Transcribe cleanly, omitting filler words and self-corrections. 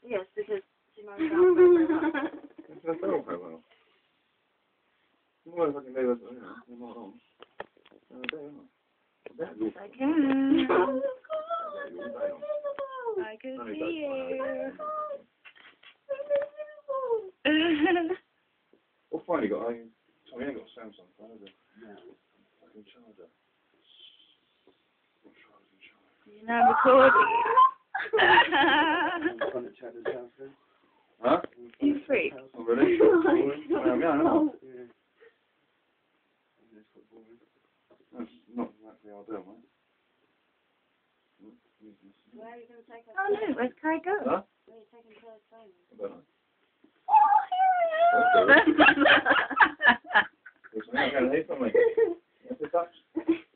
Yes, because she might not very well. It's not very well. Well, if I can do it, you know, I'm not on. Yes, I can. I can see you. Well, finally got a... So we ain't got a Samsung phone, have we? No. Fucking charger. What charger? You're now recording. Huh? You freak. Oh, really? I'm going. That's not exactly ideal, mate. Where are you going to take her? Oh no, where's Kai go? Huh? Where are you taking her phone? I don't know. Oh, here I am! It's me, I'm going to leave something. What's the touch?